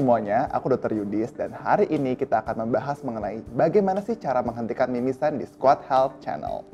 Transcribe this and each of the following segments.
semuanya, aku Dr. Yudis dan hari ini kita akan membahas mengenai bagaimana sih cara menghentikan mimisan di Squad Health Channel.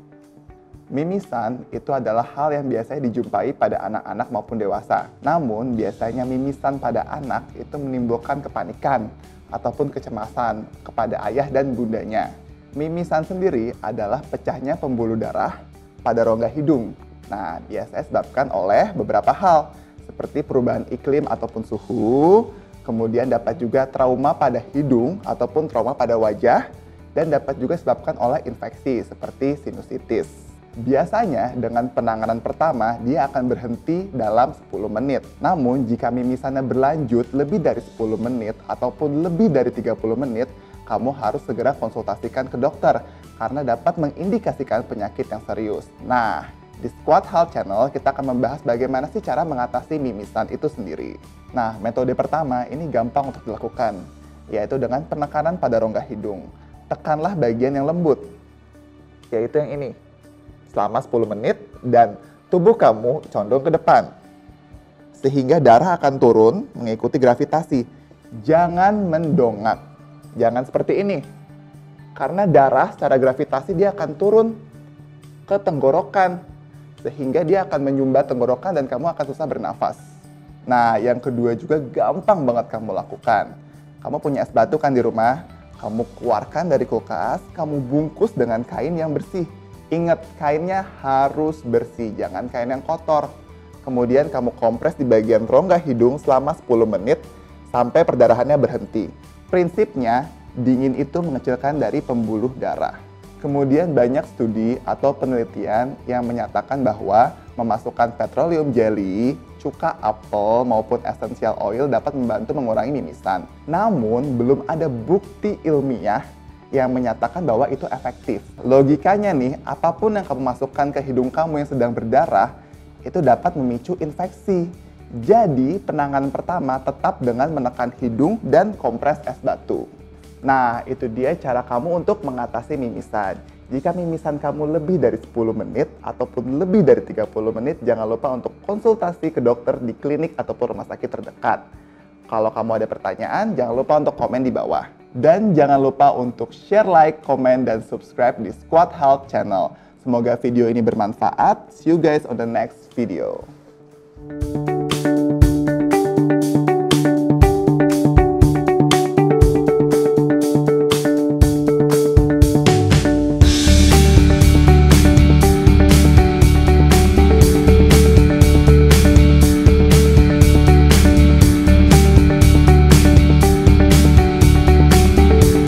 Mimisan itu adalah hal yang biasanya dijumpai pada anak-anak maupun dewasa. Namun biasanya mimisan pada anak itu menimbulkan kepanikan ataupun kecemasan kepada ayah dan bundanya. Mimisan sendiri adalah pecahnya pembuluh darah pada rongga hidung. Nah, biasanya disebabkan oleh beberapa hal seperti perubahan iklim ataupun suhu, kemudian dapat juga trauma pada hidung ataupun trauma pada wajah, dan dapat juga disebabkan oleh infeksi seperti sinusitis. Biasanya dengan penanganan pertama, dia akan berhenti dalam 10 menit. Namun jika mimisannya berlanjut lebih dari 10 menit ataupun lebih dari 30 menit, kamu harus segera konsultasikan ke dokter karena dapat mengindikasikan penyakit yang serius. Nah, di Squad Health Channel kita akan membahas bagaimana sih cara mengatasi mimisan itu sendiri. Nah, metode pertama ini gampang untuk dilakukan, yaitu dengan penekanan pada rongga hidung. Tekanlah bagian yang lembut, yaitu yang ini, selama 10 menit dan tubuh kamu condong ke depan. Sehingga darah akan turun mengikuti gravitasi. Jangan mendongak, jangan seperti ini. Karena darah secara gravitasi dia akan turun ke tenggorokan, sehingga dia akan menyumbat tenggorokan dan kamu akan susah bernafas. Nah, yang kedua juga gampang banget kamu lakukan. Kamu punya es batu kan di rumah, kamu keluarkan dari kulkas, kamu bungkus dengan kain yang bersih. Ingat, kainnya harus bersih, jangan kain yang kotor. Kemudian kamu kompres di bagian rongga hidung selama 10 menit sampai perdarahannya berhenti. Prinsipnya, dingin itu mengecilkan dari pembuluh darah. Kemudian banyak studi atau penelitian yang menyatakan bahwa memasukkan petroleum jelly, cuka apel maupun essential oil dapat membantu mengurangi mimisan. Namun belum ada bukti ilmiah yang menyatakan bahwa itu efektif. Logikanya nih, apapun yang kamu masukkan ke hidung kamu yang sedang berdarah, itu dapat memicu infeksi. Jadi penanganan pertama tetap dengan menekan hidung dan kompres es batu. Nah, itu dia cara kamu untuk mengatasi mimisan. Jika mimisan kamu lebih dari 10 menit ataupun lebih dari 30 menit, jangan lupa untuk konsultasi ke dokter di klinik ataupun rumah sakit terdekat. Kalau kamu ada pertanyaan, jangan lupa untuk komen di bawah. Dan jangan lupa untuk share, like, komen, dan subscribe di Squad Health Channel. Semoga video ini bermanfaat. See you guys on the next video.